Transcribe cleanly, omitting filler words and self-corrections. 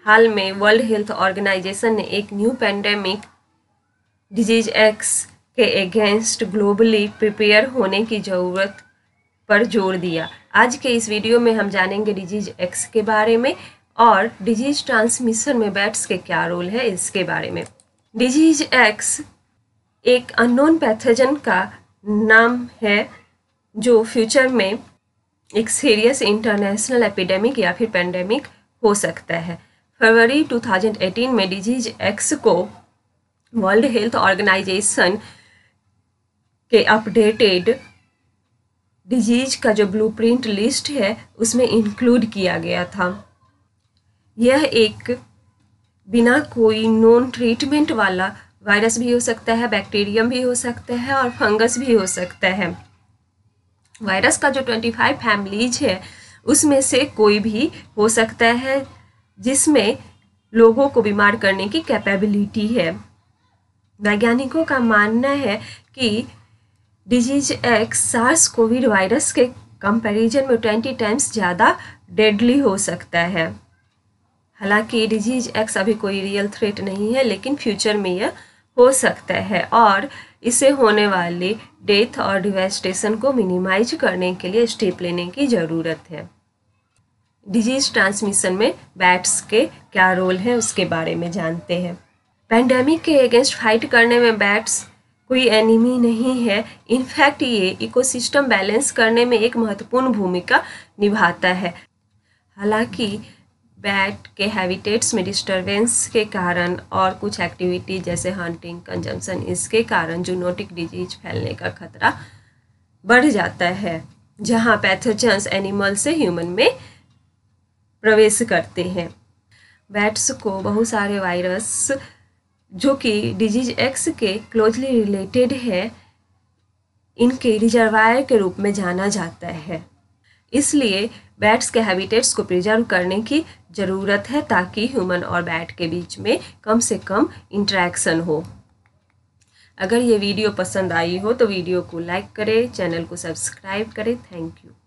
हाल में world health organisation ने एक न्यू पैंडेमिक डिजीज एक्स के अगेंस्ट ग्लोबली प्रिपेयर होने की ज़रूरत पर जोर दिया। आज के इस वीडियो में हम जानेंगे डिजीज एक्स के बारे में और डिजीज ट्रांसमिशन में बैट्स के क्या रोल है इसके बारे में। डिजीज एक्स एक अननोन पैथोजन का नाम है जो फ्यूचर में एक सीरियस इंटरनेशनल एपिडेमिक या फिर पेंडेमिक हो सकता है। फरवरी 2018 में डिजीज एक्स को वर्ल्ड हेल्थ ऑर्गेनाइजेशन के अपडेटेड डिजीज का जो ब्लूप्रिंट लिस्ट है उसमें इंक्लूड किया गया था। यह एक बिना कोई नोन ट्रीटमेंट वाला वायरस भी हो सकता है, बैक्टीरियम भी हो सकता है और फंगस भी हो सकता है। वायरस का जो 25 फैमिलीज है उसमें से कोई भी हो सकता है जिसमें लोगों को बीमार करने की कैपेबिलिटी है। वैज्ञानिकों का मानना है कि disease X SARS Covid virus के कंपैरिजन में 20 टाइम्स ज़्यादा डेडली हो सकता है। हालांकि डिजीज एक्स अभी कोई रियल थ्रेट नहीं है, लेकिन फ्यूचर में यह हो सकता है और इससे होने वाली डेथ और डिवेस्टेशन को मिनिमाइज करने के लिए स्टेप लेने की ज़रूरत है। डिजीज ट्रांसमिशन में बैट्स के क्या रोल है उसके बारे में जानते हैं। पैंडेमिक के अगेंस्ट फाइट करने में बैट्स कोई एनिमी नहीं है। इनफैक्ट ये इकोसिस्टम बैलेंस करने में एक महत्वपूर्ण भूमिका निभाता है। हालांकि बैट के हैबिटेट्स में डिस्टरबेंस के कारण और कुछ एक्टिविटी जैसे हंटिंग, कंजम्पशन, इसके कारण जूनोटिक डिजीज फैलने का खतरा बढ़ जाता है, जहां पैथोजेंस एनिमल से ह्यूमन में प्रवेश करते हैं। बैट्स को बहुत सारे वायरस जो कि डिजीज एक्स के क्लोजली रिलेटेड है इनके रिजर्वायर के रूप में जाना जाता है। इसलिए बैट्स के हैबिटेट्स को प्रिजर्व करने की ज़रूरत है ताकि ह्यूमन और बैट के बीच में कम से कम इंटरेक्शन हो। अगर ये वीडियो पसंद आई हो तो वीडियो को लाइक करें, चैनल को सब्सक्राइब करें। Thank you.